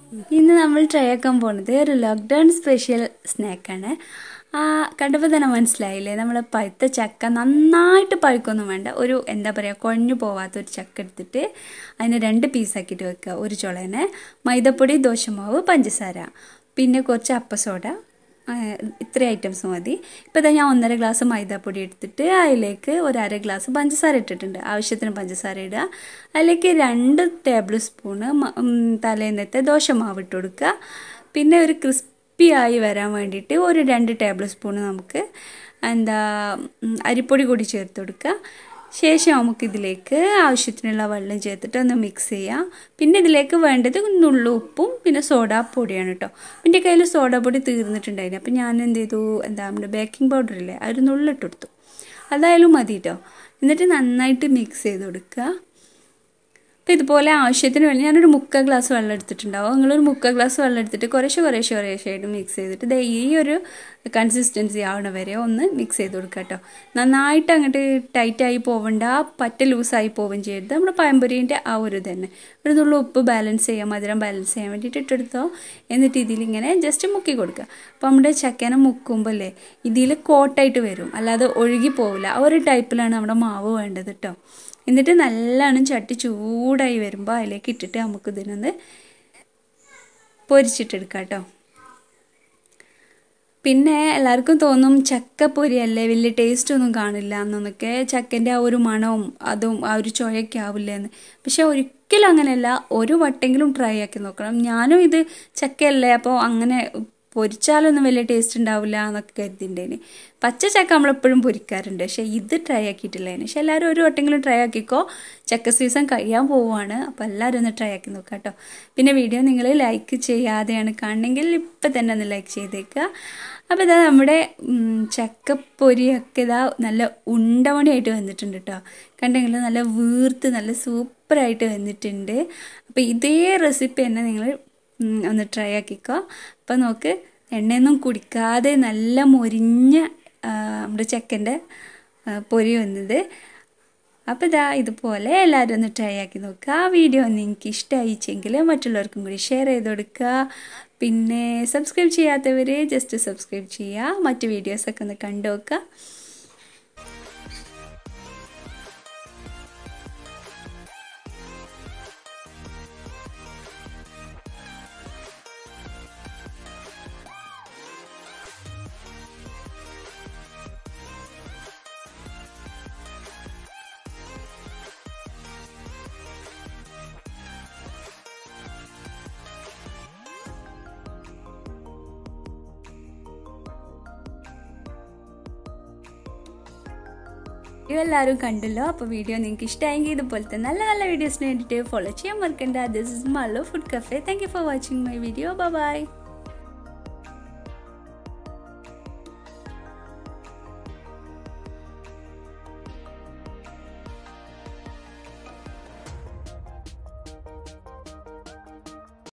ഇന്ന് നമ്മൾ ട്രൈ ആക്കാൻ പോകുന്നത് ഒരു ലോക്ക്ഡൗൺ സ്പെഷ്യൽ സ്നാക്കാണ്. കണ്ടപ്പോൾ തന്നെ മനസ്സിലായില്ലേ, നമ്മൾ പഴുത്ത ചക്ക നന്നായിട്ട് പഴുക്കൊന്നും വേണ്ട, ഒരു എന്താ പറയുക കുഴഞ്ഞു പോവാത്തൊരു ചക്ക എടുത്തിട്ട് അതിനെ 2 പീസാക്കിയിട്ട് വെക്കുക. ഒരു ചുളേനെ മൈദപ്പൊടി, ദോശമാവ്, പഞ്ചസാര, പിന്നെ കുറച്ച് അപ്പസോഡ, ഇത്ര ഐറ്റംസ് മതി. ഇപ്പോൾ ഞാൻ 1.5 ഗ്ലാസ് മൈദാപ്പൊടി എടുത്തിട്ട് അതിലേക്ക് ഒരു 1/2 ഗ്ലാസ് പഞ്ചസാര ഇട്ടിട്ടുണ്ട്. ആവശ്യത്തിന് പഞ്ചസാര ഇടുക. അതിലേക്ക് 2 ടേബിൾ സ്പൂണ് തലേന്നത്തെ ദോശമാവ് ഇട്ട് കൊടുക്കുക. പിന്നെ ഒരു ക്രിസ്പി ആയി വരാൻ വേണ്ടിയിട്ട് ഒരു 2 ടേബിൾ സ്പൂണ് നമുക്ക് അരിപ്പൊടി കൂടി ചേർത്ത് കൊടുക്കുക. ശേഷം നമുക്കിതിലേക്ക് ആവശ്യത്തിനുള്ള വെള്ളം ചേർത്തിട്ട് ഒന്ന് മിക്സ് ചെയ്യാം. പിന്നെ ഇതിലേക്ക് വേണ്ടത് നുള്ളു ഉപ്പും പിന്നെ സോഡാപ്പൊടിയാണ് കേട്ടോ. എൻ്റെ കയ്യിൽ സോഡാപ്പൊടി തീർന്നിട്ടുണ്ടായിരുന്നു. അപ്പം ഞാൻ എന്ത് ചെയ്തു, നമ്മുടെ ബേക്കിംഗ് പൗഡർ ഇല്ലേ, അതൊരു നുള്ളിട്ട് കൊടുത്തു. അതായാലും മതി കേട്ടോ. എന്നിട്ട് നന്നായിട്ട് മിക്സ് ചെയ്ത് കൊടുക്കുക. അപ്പോൾ ഇതുപോലെ ആവശ്യത്തിന് വേണ്ടി ഞാനൊരു 3/4 ഗ്ലാസ് വെള്ളം എടുത്തിട്ടുണ്ടാവും. നിങ്ങളൊരു 3/4 ഗ്ലാസ് വെള്ളം എടുത്തിട്ട് കുറേശ്ശായിട്ട് മിക്സ് ചെയ്തിട്ട് ഈ ഒരു കൺസിസ്റ്റൻസി ആവണ വരെ ഒന്ന് മിക്സ് ചെയ്ത് കൊടുക്കുക കേട്ടോ. നന്നായിട്ട് അങ്ങോട്ട് ടൈറ്റായി പോവണ്ട, പറ്റ ലൂസായി പോവുകയും ചെയ്യരുത്. നമ്മുടെ പഴംപൊരീൻ്റെ ആ ഒരു തന്നെ ഒരു നുള്ളു ഉപ്പ് ബാലൻസ് ചെയ്യാൻ, മധുരം ബാലൻസ് ചെയ്യാൻ വേണ്ടിയിട്ട് ഇട്ടെടുത്തോ. എന്നിട്ട് ഇതിലിങ്ങനെ ജസ്റ്റ് മുക്കി കൊടുക്കുക. അപ്പോൾ നമ്മുടെ ചക്കേനെ മുക്കുമ്പോൾ അല്ലേ ഇതിൽ കോട്ടായിട്ട് വരും, അല്ലാതെ ഒഴുകി പോവില്ല. ആ ഒരു ടൈപ്പിലാണ് നമ്മുടെ മാവ് വേണ്ടത് കേട്ടോ. എന്നിട്ട് നല്ലോണം ചട്ടി ചൂടായി വരുമ്പോൾ അതിലേക്ക് ഇട്ടിട്ട് നമുക്കിതിനൊന്ന് പൊരിച്ചിട്ടെടുക്കാം കേട്ടോ. പിന്നെ എല്ലാവർക്കും തോന്നും ചക്കപ്പൊരി അല്ലേ, വലിയ ടേസ്റ്റ് ഒന്നും കാണില്ല എന്നൊക്കെ, ചക്കൻ്റെ ആ ഒരു മണവും അതും ആ ഒരു ചുവയൊക്കെ ആവില്ല എന്ന്. പക്ഷെ ഒരിക്കലും അങ്ങനെയല്ല, ഒരു വട്ടെങ്കിലും ട്രൈ ആക്കി നോക്കണം. ഞാനും ഇത് ചക്കയല്ലേ അപ്പോൾ അങ്ങനെ പൊരിച്ചാലൊന്നും വലിയ ടേസ്റ്റ് ഉണ്ടാവില്ല എന്നൊക്കെ കരുതിണ്ടേന്. പച്ച ചക്ക നമ്മളെപ്പോഴും പൊരിക്കാറുണ്ട്, പക്ഷേ ഇത് ട്രൈ ആക്കിയിട്ടില്ലേന്. പക്ഷെ എല്ലാവരും ഒരു വട്ടെങ്കിലും ട്രൈ ആക്കിക്കോ. ചക്ക സീസൺ കഴിയാൻ പോവുകയാണ്, അപ്പോൾ എല്ലാവരും ഒന്ന് ട്രൈ ആക്കി നോക്കാം കേട്ടോ. പിന്നെ വീഡിയോ നിങ്ങൾ ലൈക്ക് ചെയ്യാതെയാണ് കാണണമെങ്കിൽ ഇപ്പം തന്നെ ഒന്ന് ലൈക്ക് ചെയ്തേക്കുക. അപ്പോൾ ഇതാ നമ്മുടെ ചക്കപ്പൊരിയൊക്കെ ഇതാ നല്ല ഉണ്ടമണിയായിട്ട് വന്നിട്ടുണ്ട് കേട്ടോ. കണ്ടെങ്കിൽ നല്ല വീർത്ത് നല്ല സൂപ്പറായിട്ട് വന്നിട്ടുണ്ട്. അപ്പോൾ ഇതേ റെസിപ്പി തന്നെ നിങ്ങൾ ഒന്ന് ട്രൈ ആക്കിക്കോ. അപ്പോൾ നോക്ക്, എണ്ണയൊന്നും കുടിക്കാതെ നല്ല മൊരിഞ്ഞ നമ്മുടെ ചക്കൻ്റെ പൊരി വന്നത്. അപ്പോൾ ഇതാ ഇതുപോലെ എല്ലാവരും ഒന്ന് ട്രൈ ആക്കി നോക്കുക. ആ വീഡിയോ നിങ്ങൾക്ക് ഇഷ്ടമായിച്ചെങ്കിൽ മറ്റുള്ളവർക്കും കൂടി ഷെയർ ചെയ്ത് കൊടുക്കുക. പിന്നെ സബ്സ്ക്രൈബ് ചെയ്യാത്തവർ ജസ്റ്റ് സബ്സ്ക്രൈബ് ചെയ്യുക. മറ്റ് വീഡിയോസൊക്കെ ഒന്ന് കണ്ടു നോക്കുക. എല്ലാവരും കണ്ടല്ലോ. അപ്പോൾ വീഡിയോ നിങ്ങൾക്ക് ഇഷ്ടമായെങ്കിൽ ഇതുപോലത്തെ നല്ല നല്ല വീഡിയോസിന് വേണ്ടിയിട്ട് ഫോളോ ചെയ്യാൻ മറക്കണ്ട. This is Mallu food cafe. Thank you for watching my video. Bye by.